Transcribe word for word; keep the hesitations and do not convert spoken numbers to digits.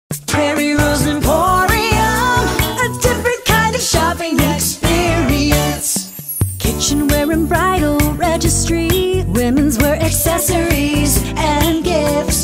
Prairie Rose Emporium, a different kind of shopping experience. Kitchenware and bridal registry, women's wear accessories and gifts.